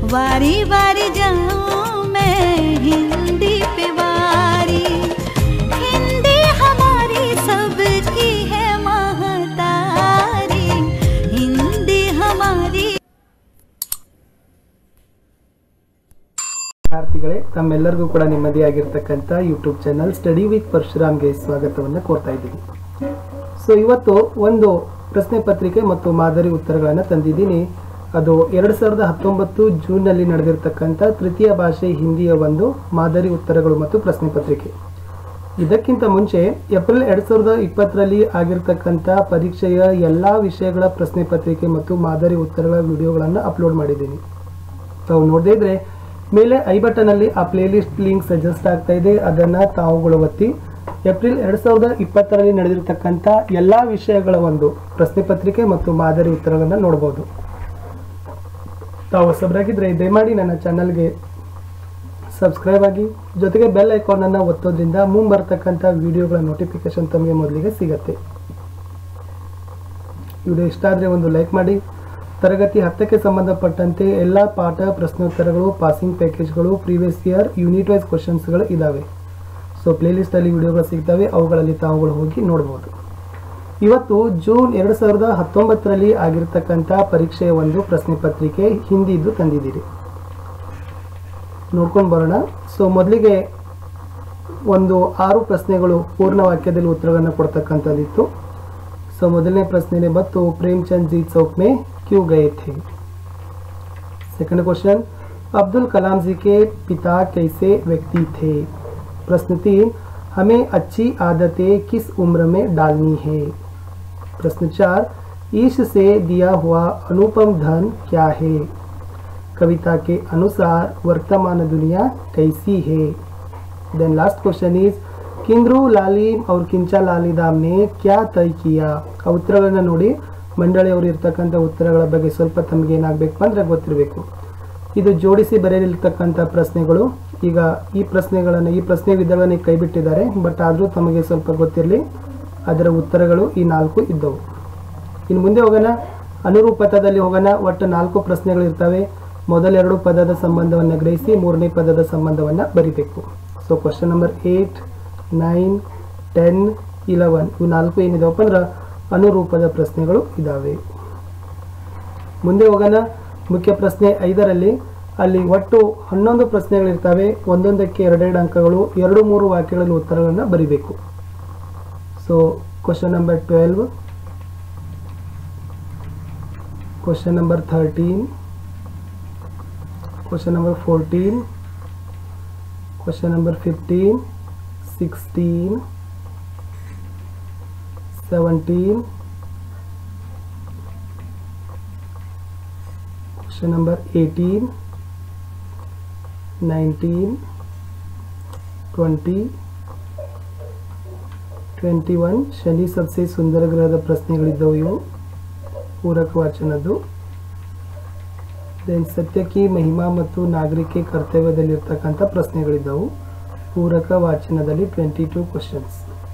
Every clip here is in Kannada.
वारी वारी जाऊं मैं हिंदी पे वारी, हिंदी हमारी सबकी है महतारी, हिंदी हमारी। ವಿದ್ಯಾರ್ಥಿಗಳೇ, ತಮ್ಮೆಲ್ಲರಿಗೂ ಕೂಡ ನಿಮ್ಮದೇ ಆಗಿರತಕ್ಕಂತ ಯೂಟ್ಯೂಬ್ ಚಾನಲ್ ಸ್ಟಡಿ ವಿತ್ ಪರಶುರಾಮ್ಗೆ ಸ್ವಾಗತವನ್ನು ಕೋರ್ತಾ ಇದ್ದೀನಿ. ಸೊ ಇವತ್ತು ಒಂದು ಪ್ರಶ್ನೆ ಪತ್ರಿಕೆ ಮತ್ತು ಮಾದರಿ ಉತ್ತರಗಳನ್ನು ತಂದಿದ್ದೀನಿ. ಅದು 2019 ಜೂನ್ನಲ್ಲಿ ನಡೆದಿರ್ತಕ್ಕಂಥ ತೃತೀಯ ಭಾಷೆ ಹಿಂದಿಯ ಒಂದು ಮಾದರಿ ಉತ್ತರಗಳು ಮತ್ತು ಪ್ರಶ್ನೆ ಪತ್ರಿಕೆ. ಇದಕ್ಕಿಂತ ಮುಂಚೆ ಏಪ್ರಿಲ್ 2020ರಲ್ಲಿ ಆಗಿರ್ತಕ್ಕಂಥ ಪರೀಕ್ಷೆಯ ಎಲ್ಲ ವಿಷಯಗಳ ಪ್ರಶ್ನೆ ಪತ್ರಿಕೆ ಮತ್ತು ಮಾದರಿ ಉತ್ತರಗಳ ವಿಡಿಯೋಗಳನ್ನು ಅಪ್ಲೋಡ್ ಮಾಡಿದ್ದೀನಿ. ತಾವು ನೋಡದೇ ಇದ್ರೆ ಮೇಲೆ ಐ ಬಟನ್ ಅಲ್ಲಿ ಆ ಪ್ಲೇಲಿಸ್ಟ್ ಲಿಂಕ್ ಸಜೆಸ್ಟ್ ಆಗ್ತಾ ಇದೆ, ಅದನ್ನು ತಾವುಗಳು ಒತ್ತಿ ಏಪ್ರಿಲ್ 2020ರಲ್ಲಿ ನಡೆದಿರ್ತಕ್ಕಂಥ ಎಲ್ಲ ವಿಷಯಗಳ ಒಂದು ಪ್ರಶ್ನೆ ಪತ್ರಿಕೆ ಮತ್ತು ಮಾದರಿ ಉತ್ತರಗಳನ್ನು ನೋಡಬಹುದು. ತಾವು ಹೊಸಬರಾಗಿದ್ದರೆ ದಯಮಾಡಿ ನನ್ನ ಚಾನಲ್ಗೆ ಸಬ್ಸ್ಕ್ರೈಬ್ ಆಗಿ, ಜೊತೆಗೆ ಬೆಲ್ ಐಕಾನನ್ನು ಒತ್ತೋದ್ರಿಂದ ಮುಂಬರ್ತಕ್ಕಂಥ ವಿಡಿಯೋಗಳ ನೋಟಿಫಿಕೇಶನ್ ತಮಗೆ ಮೊದಲಿಗೆ ಸಿಗುತ್ತೆ. ವಿಡಿಯೋ ಇಷ್ಟ ಆದರೆ ಒಂದು ಲೈಕ್ ಮಾಡಿ. ತರಗತಿ 10ಕ್ಕೆ ಸಂಬಂಧಪಟ್ಟಂತೆ ಎಲ್ಲ ಪಾಠ, ಪ್ರಶ್ನೋತ್ತರಗಳು, ಪಾಸಿಂಗ್ ಪ್ಯಾಕೇಜ್ಗಳು, ಪ್ರೀವಿಯಸ್ ಇಯರ್ ಯೂನಿಟ್ ವೈಸ್ ಕ್ವಶನ್ಸ್ಗಳು ಇದ್ದಾವೆ. ಸೊ ಪ್ಲೇಲಿಸ್ಟಲ್ಲಿ ವಿಡಿಯೋಗಳು ಸಿಗ್ತವೆ, ಅವುಗಳಲ್ಲಿ ತಾವುಗಳು ಹೋಗಿ ನೋಡ್ಬೋದು. ಇವತ್ತು ಜೂನ್ 2019ರಲ್ಲಿ ಆಗಿರ್ತಕ್ಕಂಥ ಪರೀಕ್ಷೆಯ ಒಂದು ಪ್ರಶ್ನೆ ಪತ್ರಿಕೆ ಹಿಂದಿದ್ದು ತಂದಿದ್ದೀರಿ, ನೋಡ್ಕೊಂಡು ಬರೋಣ. ಸೊ ಮೊದಲಿಗೆ ಒಂದು 6 ಪ್ರಶ್ನೆಗಳು ಪೂರ್ಣ ವಾಕ್ಯದಲ್ಲಿ ಉತ್ತರವನ್ನು ಕೊಡ್ತಕ್ಕಂಥದ್ದಿತ್ತು. ಸೊ ಮೊದಲನೇ ಪ್ರಶ್ನೆನೇ ಬಂತು, ಪ್ರೇಮಚಂದ್ ಜಿ चौक में क्यों गए थे. सेकंड क्वेश्चन, अब्दुल कलाम जी के पिता कैसे व्यक्ति थे. प्रश्न 3, हमें अच्छी आदतें किस उम्र में डालनी है. प्रश्न 4, ईश से दिया हुआ अनुपम धन क्या है. कविता के अनुसार वर्तमान दुनिया कैसी है. देन लास्ट क्वेश्चन इज, किंद्रू लालिम और किंचा लालिदाम ने क्या तय किया. उत्तरಗಳನ್ನು ನೋಡಿ ಮಂಡಳಿಯವರು ಇರ್ತಕ್ಕಂಥ ಉತ್ತರಗಳ ಬಗ್ಗೆ ಸ್ವಲ್ಪ ತಮಗೆ ಏನಾಗಬೇಕು ಅಂದರೆ ಗೊತ್ತಿರಬೇಕು. ಇದು ಜೋಡಿಸಿ ಬರೆಯಲಿರ್ತಕ್ಕಂಥ ಪ್ರಶ್ನೆಗಳು. ಈಗ ಈ ಪ್ರಶ್ನೆ ವಿಧಗಳನ್ನು ಕೈ ಬಿಟ್ಟಿದ್ದಾರೆ, ಬಟ್ ಆದರೂ ತಮಗೆ ಸ್ವಲ್ಪ ಗೊತ್ತಿರಲಿ, ಅದರ ಉತ್ತರಗಳು ಈ 4 ಇದ್ದವು. ಇನ್ನು ಮುಂದೆ ಹೋಗೋಣ, ಅನುರೂಪತದಲ್ಲಿ ಹೋಗೋಣ. ಒಟ್ಟು 4 ಪ್ರಶ್ನೆಗಳು ಇರ್ತವೆ. ಮೊದಲ 2 ಪದದ ಸಂಬಂಧವನ್ನು ಗ್ರಹಿಸಿ 3ನೇ ಪದದ ಸಂಬಂಧವನ್ನು ಬರಿಬೇಕು. ಸೊ ಕ್ವಶನ್ ನಂಬರ್ 8, 9, 10, 11 ಇವು 4 ಏನಿದಾವಪ್ಪ ಅಂದ್ರೆ ಅನುರೂಪದ ಪ್ರಶ್ನೆಗಳು ಇದ್ದಾವೆ. ಮುಂದೆ ಹೋಗೋಣ. ಮುಖ್ಯ ಪ್ರಶ್ನೆ 5ರಲ್ಲಿ ಅಲ್ಲಿ ಒಟ್ಟು 11 ಪ್ರಶ್ನೆಗಳಿರ್ತವೆ. ಒಂದೊಂದಕ್ಕೆ 2 ಅಂಕಗಳು, 2-3 ವಾಕ್ಯಗಳಲ್ಲಿ ಉತ್ತರಗಳನ್ನು ಬರಿಬೇಕು. So question number 12, question number 13, question number 14, question number 15, 16, 17, question number 18, 19, 20, 21 ಶನಿ सबसे ಸುಂದರ ಗ್ರಹದ ಪ್ರಶ್ನೆಗಳಿದ್ದವು. ಇವು ಪೂರಕ ವಾಚನದ್ದು. ದೆನ್ ಸತ್ಯಕ್ಕೆ ಮಹಿಮಾ ಮತ್ತು ನಾಗರಿಕೆ ಕರ್ತವ್ಯದಲ್ಲಿರ್ತಕ್ಕಂಥ ಪ್ರಶ್ನೆಗಳಿದ್ದವು. ಪೂರಕ ವಾಚನದಲ್ಲಿ 22 ಕ್ವಶನ್ಸ್.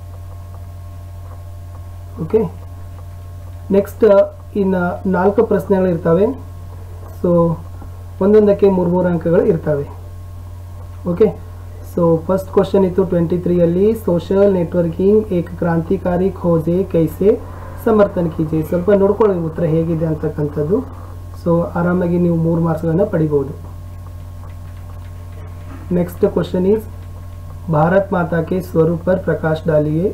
ಓಕೆ, ನೆಕ್ಸ್ಟ್ ಇನ್ನು 4 ಪ್ರಶ್ನೆಗಳು ಇರ್ತವೆ. ಸೊ ಒಂದೊಂದಕ್ಕೆ 3 ಅಂಕಗಳು ಇರ್ತವೆ. ಓಕೆ, ಸೊ ಫಸ್ಟ್ ಕ್ವಶನ್ ಇತ್ತು 23ಯಲ್ಲಿ, ಸೋಷಿಯಲ್ ನೆಟ್ವರ್ಕಿಂಗ್ ಏಕ ಕ್ರಾಂತಿಕಾರಿ ಖೋಜೆ ಕೈಸೆ ಸಮರ್ಥನ್ ಕೀಜೆ. ಸ್ವಲ್ಪ ನೋಡ್ಕೊಳ್ಳಿ ಉತ್ತರ ಹೇಗಿದೆ ಅಂತಕ್ಕಂಥದ್ದು. ಸೊ ಆರಾಮಾಗಿ ನೀವು 3 ಮಾರ್ಕ್ಸ್ಗಳನ್ನು ಪಡಿಬಹುದು. Next question is, Bharat Mata ಕೆ ಸ್ವರೂಪ್ पर प्रकाश डालिए.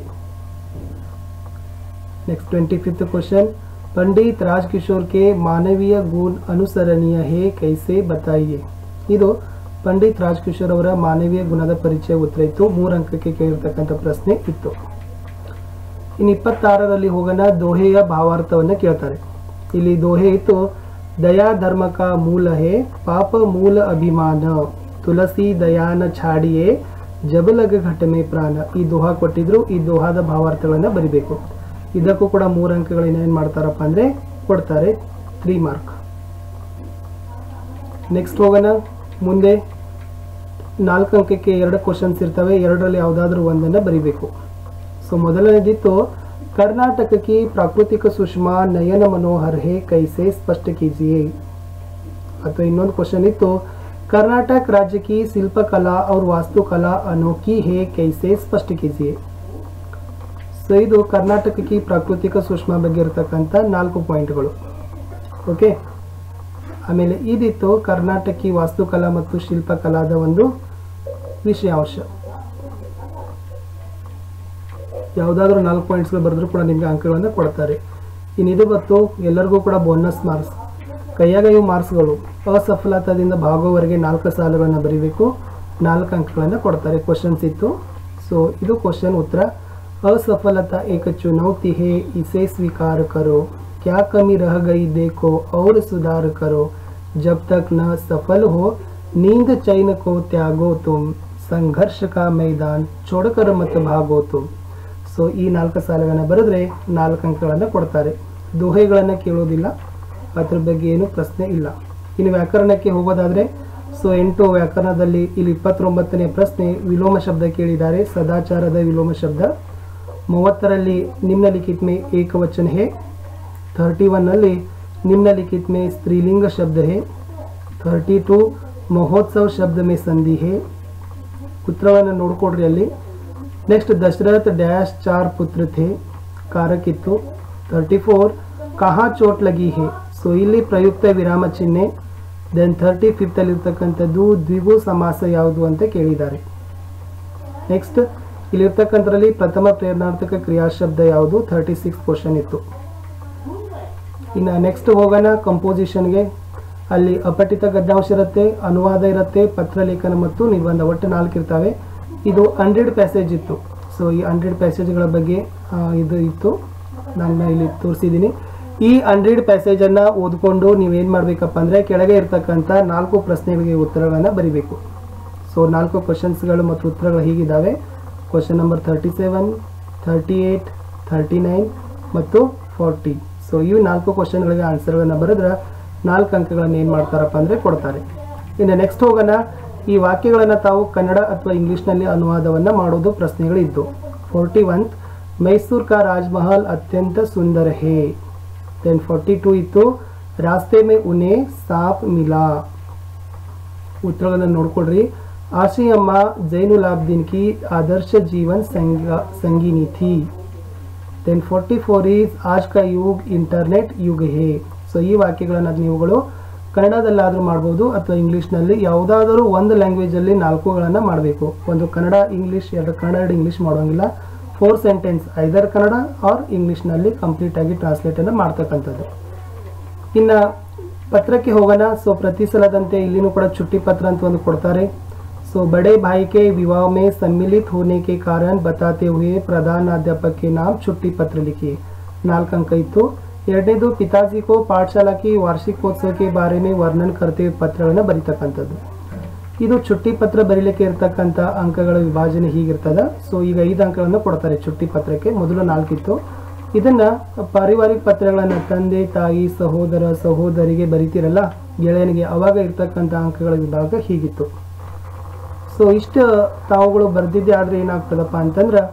नेक्स्ट 25th क्वेश्चन, पंडित राजकिशोर के मानवीय गुण अनुसरणीय है कैसे बताइए. ಇದು ಪಂಡಿತ್ ರಾಜ್ಕಿಶೋರ್ ಅವರ ಮಾನವೀಯ ಗುಣದ ಪರಿಚಯ ಉತ್ತರ ಇತ್ತು. 3 ಅಂಕಕ್ಕೆ ಕೇಳಿರ್ತಕ್ಕಂಥ ಪ್ರಶ್ನೆ ಇತ್ತು. ಇನ್ನು 26ರಲ್ಲಿ ಹೋಗೋಣ. ದೋಹೆಯ ಭಾವಾರ್ಥವನ್ನು ಕೇಳ್ತಾರೆ. ಇಲ್ಲಿ ದೋಹೆ ಇತ್ತು, ದಯಾ ಧರ್ಮ ಕಾ ಮೂಲ ಹೇ ಪಾಪ ಮೂಲ ಅಭಿಮಾನ, ತುಳಸಿ ದಯಾನ ಛಾಡಿಯೇ ಜಬಲಗ ಘಟಮೆ ಪ್ರಾಣ. ಈ ದೋಹಾ ಕೊಟ್ಟಿದ್ರು. ಈ ದೋಹಾದ ಭಾವಾರ್ಥಗಳನ್ನು ಬರಿಬೇಕು. ಇದಕ್ಕೂ ಕೂಡ 3 ಅಂಕಗಳು ಏನೇನು ಮಾಡ್ತಾರಪ್ಪ ಅಂದರೆ ಕೊಡ್ತಾರೆ, 3 ಮಾರ್ಕ್. ನೆಕ್ಸ್ಟ್ ಹೋಗೋಣ. ಮುಂದೆ 4 ಅಂಕಕ್ಕೆ 2 ಕ್ವಶನ್ಸ್ ಇರ್ತವೆ. 2ರಲ್ಲಿ ಯಾವುದಾದ್ರೂ ಒಂದನ್ನು ಬರಿಬೇಕು. ಸೊ ಮೊದಲನೇದಿತ್ತು, कर्नाटक की प्राकृतिक सुषमा नयन मनोहर है कैसे स्पष्ट कीजिए. ಅಥವಾ ಇನ್ನೊಂದು ಕ್ವಶನ್ ಇತ್ತು, कर्नाटक राज्य की शिल्पकला और वास्तुकला अनोखी है, कैसे स्पष्ट कीजिए. ಸೊ ಇದು ಕರ್ನಾಟಕಕ್ಕೆ ಪ್ರಾಕೃತಿಕ ಸೂಕ್ಷ್ಮ ಬಗ್ಗೆ ಇರತಕ್ಕಂಥ 4 ಪಾಯಿಂಟ್ಗಳು. ಓಕೆ, ಆಮೇಲೆ ಇದಿತ್ತು ಕರ್ನಾಟಕಿ ವಾಸ್ತುಕಲಾ ಮತ್ತು ಶಿಲ್ಪಕಲಾದ ಒಂದು ವಿಷಯಾಂಶ. ಯಾವುದಾದ್ರೂ 4 ಪಾಯಿಂಟ್ಸ್ಗಳು ಬರೆದ್ರು ಕೂಡ ನಿಮಗೆ ಅಂಕಗಳನ್ನು ಕೊಡ್ತಾರೆ. ಇನ್ನಿದು ಬತ್ತು ಎಲ್ಲರಿಗೂ ಕೂಡ ಬೋನಸ್ ಮಾರ್ಕ್ಸ್. ಕೈಯಾಗ ಇವು ಮಾರ್ಕ್ಸ್ಗಳು. ಅಸಫಲತಾದಿಂದ ಭಾಗವರೆಗೆ 4 ಸಾಲುಗಳನ್ನು ಬರೀಬೇಕು, 4 ಅಂಕಗಳನ್ನು ಕೊಡ್ತಾರೆ. ಕ್ವಶನ್ಸ್ ಇತ್ತು. ಸೊ ಇದು ಕ್ವಶನ್ ಉತ್ತರ. असफलता एक चुनौती है, इसे स्वीकार करो, क्या कमी रह गई देखो और सुधार करो, जब तक न सफल हो नींद चैन को त्यागो तुम, संघर्ष का मैदान छोड़कर मत भागो तुम. ಸೊ ಈ 4 ಸಾಲುಗಳನ್ನು ಬರೆದ್ರೆ 4 ಅಂಕಗಳನ್ನು ಕೊಡ್ತಾರೆ. ದೋಹೆಗಳನ್ನು ಕೇಳೋದಿಲ್ಲ, ಅದ್ರ ಬಗ್ಗೆ ಏನು ಪ್ರಶ್ನೆ ಇಲ್ಲ. ಇನ್ನು ವ್ಯಾಕರಣಕ್ಕೆ ಹೋಗೋದಾದ್ರೆ ಸೊ 8 ವ್ಯಾಕರಣದಲ್ಲಿ ಇಲ್ಲಿ 29ನೇ ಪ್ರಶ್ನೆ ವಿಲೋಮ ಶಬ್ದ ಕೇಳಿದ್ದಾರೆ, ಸದಾಚಾರದ ವಿಲೋಮ ಶಬ್ದ. 30ರಲ್ಲಿ निम्नलिखित में एक वचन है. 31ನಲ್ಲಿ निम्नलिखित में स्त्रीलिंग शब्द है. 32 महोत्सव शब्द में संधि है. उत्तरವನ್ನು ನೋಡ್ಕೊಡ್ರಿ ಅಲ್ಲಿ. नेक्स्ट दशरथ डैश 4 पुत्र थे, कारक इತ್ತು. 34 कहाँ चोट लगी है, ಸೊ ಇಲ್ಲಿ ಪ್ರಯುಕ್ತ ವಿರಾಮ ಚಿಹ್ನೆ. ದೆನ್ 35th ಅಲ್ಲಿ ಇರತಕ್ಕಂಥದ್ದು ದ್ವಿಗು ಸಮಾಸ ಯಾವುದು ಅಂತ ಕೇಳಿದ್ದಾರೆ. ನೆಕ್ಸ್ಟ್ ಇಲ್ಲಿರ್ತಕ್ಕಂಥದ್ರಲ್ಲಿ ಪ್ರಥಮ ಪ್ರೇರಣಾರ್ಥಕ ಕ್ರಿಯಾಶಬ್ದ ಯಾವುದು, 36 ಕ್ವಶನ್ ಇತ್ತು. ಇನ್ನು ನೆಕ್ಸ್ಟ್ ಹೋಗೋಣ ಕಂಪೋಸಿಷನ್ಗೆ. ಅಲ್ಲಿ ಅಪಠಿತ ಗದ್ಯಾಂಶ ಇರುತ್ತೆ, ಅನುವಾದ ಇರುತ್ತೆ, ಪತ್ರಲೇಖನ ಮತ್ತು ನಿಬಂಧ, ಒಟ್ಟು 4 ಇರ್ತವೆ. ಇದು 100 ಪ್ಯಾಸೇಜ್ ಇತ್ತು. ಸೊ ಈ 100 ಪ್ಯಾಸೇಜ್ಗಳ ಬಗ್ಗೆ ಇದು ಇತ್ತು, ನಾನು ಇಲ್ಲಿ ತೋರಿಸಿದ್ದೀನಿ. ಈ 100 ಪ್ಯಾಸೇಜನ್ನು ಓದ್ಕೊಂಡು ನೀವೇನು ಮಾಡಬೇಕಪ್ಪ ಅಂದರೆ ಕೆಳಗೆ ಇರ್ತಕ್ಕಂಥ 4 ಪ್ರಶ್ನೆಗಳಿಗೆ ಉತ್ತರಗಳನ್ನು ಬರೀಬೇಕು. ಸೊ 4 ಕ್ವಶನ್ಸ್ಗಳು ಮತ್ತು ಉತ್ತರಗಳು ಹೀಗಿದ್ದಾವೆ. ಕ್ವಶನ್ ನಂಬರ್ 37, 38, 39 ಮತ್ತು 40. ಸೊ ಇವು 4 ಕ್ವಶನ್ಗಳಿಗೆ ಆನ್ಸರ್ಗಳನ್ನು ಬರೆದ್ರೆ 4 ಅಂಕಗಳನ್ನು ಏನು ಮಾಡ್ತಾರಪ್ಪ ಅಂದರೆ ಕೊಡ್ತಾರೆ. ಇನ್ನು ನೆಕ್ಸ್ಟ್ ಹೋಗೋಣ. ಈ ವಾಕ್ಯಗಳನ್ನು ತಾವು ಕನ್ನಡ ಅಥವಾ ಇಂಗ್ಲೀಷ್ನಲ್ಲಿ ಅನುವಾದವನ್ನು ಮಾಡೋದು ಪ್ರಶ್ನೆಗಳಿದ್ದು. 41 ಮೈಸೂರು ಕಾ ರಾಜಮಹಲ್ ಅತ್ಯಂತ ಸುಂದರ ಹೇ. ದೆನ್ 42 ಇತ್ತು ರಾಸ್ತೆ ಮೇ ಉನೆ ಸಾಪ್ ಮಿಲಾ. ಉತ್ತರಗಳನ್ನು ನೋಡ್ಕೊಡ್ರಿ. आशी अम्मा जैनुलाब्दीन की आदर्श जीवन संगिनी थी. देन 44 इज आज का युग इंटरनेट युग है. ಸೊ ಈ ವಾಕ್ಯಗಳನ್ನು ನೀವುಗಳು ಕನ್ನಡದಲ್ಲಾದರೂ ಮಾಡ್ಬೋದು ಅಥವಾ ಇಂಗ್ಲೀಷ್ನಲ್ಲಿ ಯಾವುದಾದರೂ ಒಂದು ಲ್ಯಾಂಗ್ವೇಜಲ್ಲಿ 4ಗಳನ್ನು ಮಾಡಬೇಕು. ಒಂದು ಕನ್ನಡ ಇಂಗ್ಲೀಷ್, 2 ಕನ್ನಡ ಇಂಗ್ಲೀಷ್ ಮಾಡೋಂಗಿಲ್ಲ. 4 ಸೆಂಟೆನ್ಸ್ ಐದರ್ ಕನ್ನಡ ಆರ್ ಇಂಗ್ಲೀಷ್ನಲ್ಲಿ ಕಂಪ್ಲೀಟಾಗಿ ಟ್ರಾನ್ಸ್ಲೇಟನ್ನು ಮಾಡ್ತಕ್ಕಂಥದ್ದು. ಇನ್ನು ಪತ್ರಕ್ಕೆ ಹೋಗೋಣ. ಸೊ ಪ್ರತಿ ಸಲದಂತೆ ಇಲ್ಲಿನೂ ಕೂಡ ಚುಟ್ಟಿ ಪತ್ರ ಅಂತ ಒಂದು ಕೊಡ್ತಾರೆ. सो बड़े भाई के विवाह में सम्मिलित होने के कारण बताते हुए प्रधानाध्यापक के नाम छुट्टी पत्र लिखिए. 4 अंक इತ್ತು. ಎರಡನೇದು पिताजी को पाठशाला की वार्षिकोत्सव के बारे में वर्णन करते हुए ಪತ್ರಗಳನ್ನು ಬರೀತಕ್ಕಂಥದ್ದು. ಇದು ಚುಟ್ಟಿ ಪತ್ರ ಬರೀಲಿಕ್ಕೆ ಇರತಕ್ಕಂಥ ಅಂಕಗಳ ವಿಭಾಜನೆ ಹೀಗಿರ್ತದೆ. ಸೊ ಈಗ 5 ಅಂಕಗಳನ್ನು ಕೊಡ್ತಾರೆ ಚುಟ್ಟಿ ಪತ್ರಕ್ಕೆ. ಮೊದಲು 4 ಇತ್ತು. ಇದನ್ನ ಪಾರಿವಾರಿಕ ಪತ್ರಗಳನ್ನು ತಂದೆ ತಾಯಿ ಸಹೋದರ ಸಹೋದರಿಗೆ ಬರೀತಿರಲ್ಲ ಗೆಳೆಯನಿಗೆ, ಅವಾಗ ಇರ್ತಕ್ಕಂಥ ಅಂಕಗಳ ವಿಭಾಗ ಹೀಗಿತ್ತು. ಸೊ ಇಷ್ಟು ತಾವುಗಳು ಬರೆದಿದ್ದೆ. ಆದರೆ ಏನಾಗ್ತದಪ್ಪ ಅಂತಂದ್ರೆ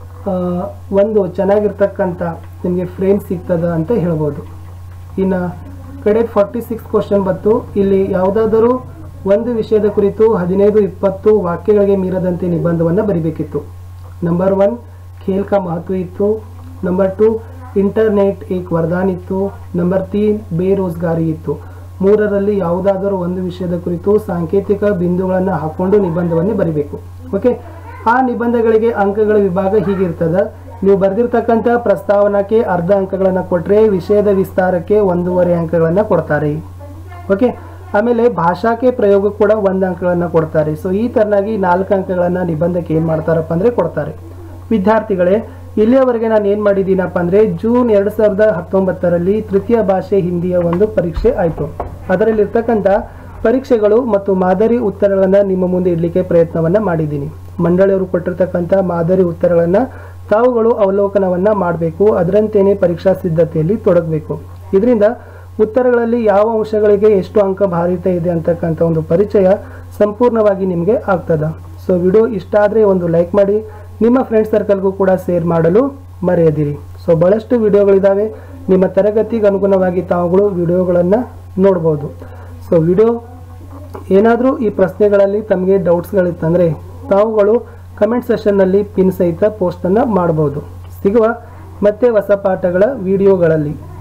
ಒಂದು ಚೆನ್ನಾಗಿರ್ತಕ್ಕಂಥ ನಿಮಗೆ ಫ್ರೇಮ್ ಸಿಗ್ತದ ಅಂತ ಹೇಳ್ಬೋದು. ಇನ್ನು ಕಡೆ 46 ಕ್ವಶನ್ ಬಂತು. ಇಲ್ಲಿ ಯಾವುದಾದರೂ ಒಂದು ವಿಷಯದ ಕುರಿತು 15-20 ವಾಕ್ಯಗಳಿಗೆ ಮೀರದಂತೆ ನಿಬಂಧವನ್ನು ಬರೀಬೇಕಿತ್ತು. ನಂಬರ್ 1 ಖೇಲ್ ಕಾ ಮಹತ್ವ ಇತ್ತು. ನಂಬರ್ 2 ಇಂಟರ್ನೆಟ್ ಏಕ್ ವರದಾನ್ ಇತ್ತು. ನಂಬರ್ 3 ಬೇರೋಜ್ಗಾರಿ ಇತ್ತು. 3ರಲ್ಲಿ ಯಾವುದಾದರೂ ಒಂದು ವಿಷಯದ ಕುರಿತು ಸಾಂಕೇತಿಕ ಬಿಂದುಗಳನ್ನು ಹಾಕೊಂಡು ನಿಬಂಧವನ್ನು ಬರೀಬೇಕು. ಓಕೆ, ಆ ನಿಬಂಧಗಳಿಗೆ ಅಂಕಗಳ ವಿಭಾಗ ಹೀಗಿರ್ತದೆ. ನೀವು ಬರೆದಿರ್ತಕ್ಕಂಥ ಪ್ರಸ್ತಾವನಕ್ಕೆ ಅರ್ಧ ಅಂಕಗಳನ್ನು ಕೊಟ್ಟರೆ ವಿಷಯದ ವಿಸ್ತಾರಕ್ಕೆ 1.5 ಅಂಕಗಳನ್ನು ಕೊಡ್ತಾರೆ. ಓಕೆ, ಆಮೇಲೆ ಭಾಷಾಕ್ಕೆ ಪ್ರಯೋಗ ಕೂಡ 1 ಅಂಕಗಳನ್ನು ಕೊಡ್ತಾರೆ. ಸೊ ಈ ತರನಾಗಿ 4 ಅಂಕಗಳನ್ನು ನಿಬಂಧಕ್ಕೆ ಏನು ಮಾಡ್ತಾರಪ್ಪ ಅಂದರೆ ಕೊಡ್ತಾರೆ. ವಿದ್ಯಾರ್ಥಿಗಳೇ, ಇಲ್ಲಿಯವರೆಗೆ ನಾನು ಏನು ಮಾಡಿದ್ದೀನಪ್ಪ ಅಂದರೆ ಜೂನ್ 2019ರಲ್ಲಿ ತೃತೀಯ ಭಾಷೆ ಹಿಂದಿಯ ಒಂದು ಪರೀಕ್ಷೆ ಆಯಿತು. ಅದರಲ್ಲಿರ್ತಕ್ಕಂಥ ಪರೀಕ್ಷೆಗಳು ಮತ್ತು ಮಾದರಿ ಉತ್ತರಗಳನ್ನು ನಿಮ್ಮ ಮುಂದೆ ಇಡಲಿಕ್ಕೆ ಪ್ರಯತ್ನವನ್ನು ಮಾಡಿದ್ದೀನಿ. ಮಂಡಳಿಯವರು ಕೊಟ್ಟಿರ್ತಕ್ಕಂಥ ಮಾದರಿ ಉತ್ತರಗಳನ್ನು ತಾವುಗಳು ಅವಲೋಕನವನ್ನು ಮಾಡಬೇಕು. ಅದರಂತೆಯೇ ಪರೀಕ್ಷಾ ಸಿದ್ಧತೆಯಲ್ಲಿ ತೊಡಗಬೇಕು. ಇದರಿಂದ ಉತ್ತರಗಳಲ್ಲಿ ಯಾವ ಅಂಶಗಳಿಗೆ ಎಷ್ಟು ಅಂಕ ಭಾರಿತ ಇದೆ ಅಂತಕ್ಕಂಥ ಒಂದು ಪರಿಚಯ ಸಂಪೂರ್ಣವಾಗಿ ನಿಮಗೆ ಆಗ್ತದೆ. ಸೊ ವಿಡಿಯೋ ಇಷ್ಟ ಆದರೆ ಒಂದು ಲೈಕ್ ಮಾಡಿ, ನಿಮ್ಮ ಫ್ರೆಂಡ್ ಸರ್ಕಲ್ಗೂ ಕೂಡ ಶೇರ್ ಮಾಡಲು ಮರೆಯದಿರಿ. ಸೊ ಬಹಳಷ್ಟು ವಿಡಿಯೋಗಳಿದ್ದಾವೆ, ನಿಮ್ಮ ತರಗತಿಗೆ ಅನುಗುಣವಾಗಿ ತಾವುಗಳು ವಿಡಿಯೋಗಳನ್ನು ನೋಡ್ಬೋದು. ಸೊ ವಿಡಿಯೋ ಏನಾದರೂ ಈ ಪ್ರಶ್ನೆಗಳಲ್ಲಿ ತಮಗೆ ಡೌಟ್ಸ್ಗಳಿತ್ತಂದರೆ ತಾವುಗಳು ಕಮೆಂಟ್ ಸೆಷನ್ನಲ್ಲಿ ಪಿನ್ ಸಹಿತ ಪೋಸ್ಟನ್ನು ಮಾಡಬಹುದು. ಸಿಗುವ ಮತ್ತೆ ಹೊಸ ಪಾಠಗಳ ವಿಡಿಯೋಗಳಲ್ಲಿ.